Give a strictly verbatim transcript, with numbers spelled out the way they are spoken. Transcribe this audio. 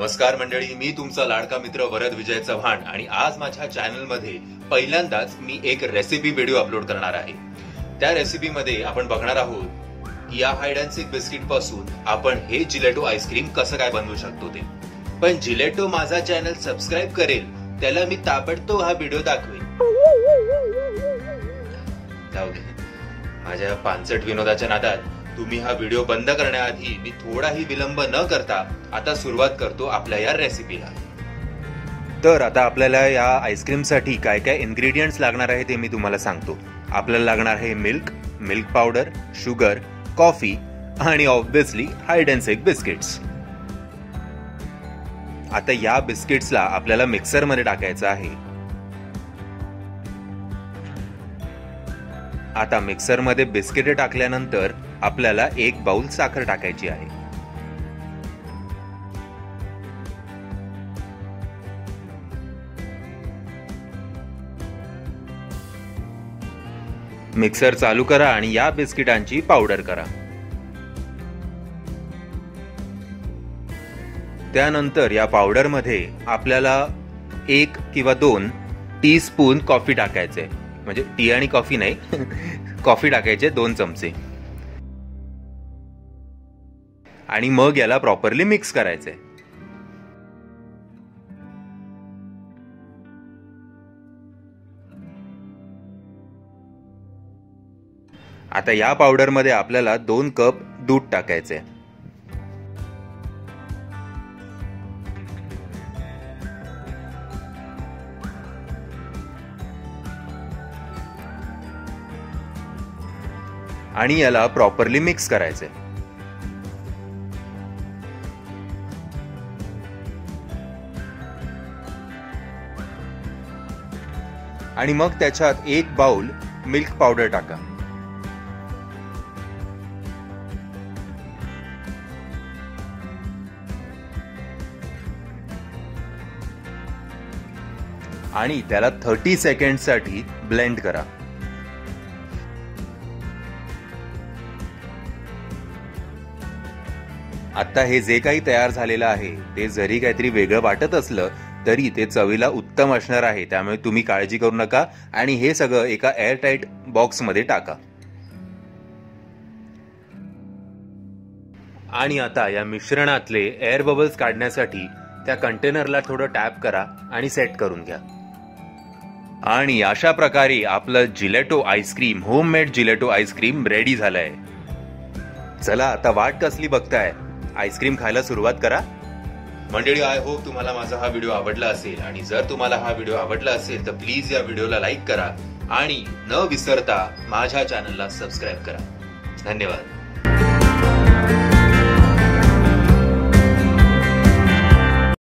नमस्कार मंडळी, मी तुमचा लाडका मित्र वरद विजय चव्हाण आणि आज माझ्या चॅनल मध्ये पहिल्यांदाच मी एक रेसिपी व्हिडिओ अपलोड करणार आहे। त्या रेसिपी मध्ये आपण बघणार आहोत की या हाइड अँड सीक बिस्किट पासून आपण हे जिलेटो आईस्क्रीम कसं काय बनवू शकतो ते। पण जिलेटो माझा चॅनल सबस्क्राइब करेल त्याला मी ताबडतोब हा व्हिडिओ दाखवेन। जाऊ दे, माझ्या पानसट विनोदाच्या नादात तुम्ही हा व्हिडिओ बंद करण्याआधी मी थोडाही विलंब न करता आता सुरुवात करतो आपल्या या रेसिपीला। तर आता आपल्याला या आईस्क्रीम साठी काय काय इन्ग्रेडियंट्स लागणार आहे ते मी तुम्हाला सांगतो। आपल्याला लागणार आहे milk, milk powder, sugar, coffee आणि obviously hide and seek biscuits. आता या बिस्किट्सला आपल्याला मिक्सर मध्ये टाकायचं आहे। आता मिक्सर मध्ये बिस्किट टाकल्यानंतर आपल्याला एक बाउल साखर टाकायची आहे। मिक्सर चालू करा आणि या बिस्किटांची पावडर करा। त्यानंतर या पावडर मध्ये आपल्याला एक किंवा दोन टी स्पून कॉफी टाकायचे, म्हणजे टी आणि कॉफी नाही कॉफी टाकायचे दोन चमचे आणि मग याला प्रॉपरली मिक्स करायचे। आता या पावडर मध्ये आपल्याला दोन कप दूध टाकायचे। आणि याला प्रॉपरली मिक्स करायचे। आणि मग त्याच्यात एक बाउल मिल्क पावडर टाका। आणि त्याला तीस सेकंडसाठी ब्लेंड करा। आता हे जे काही तयार झालेलं आहे ते जरी काहीतरी वेगळं वाटत असलं तरी ते चवीला उत्तम असणार आहे, त्यामुळे तुम्ही काळजी करू नका आणि हे सगळं एका एअर टाइट बॉक्स मध्ये टाका। आणि आता या मिश्रणातले एअर बबल्स काढण्यासाठी त्या कंटेनरला थोडं टॅप करा आणि सेट करून घ्या। आणि अशा प्रकारे आपलं gelato ice cream, homemade gelato ice cream ready झालंय। चला आता वाट कसली बघताय, आईस्क्रीम खायला सुरुवात करा। मंडळी, आय होप तुम्हाला माझा हा व्हिडिओ आवडला असेल आणि जर तुम्हाला हा व्हिडिओ आवडला असेल तर प्लीज या व्हिडिओला लाईक करा आणि न विसरता माझ्या चॅनलला सबस्क्राइब करा। धन्यवाद।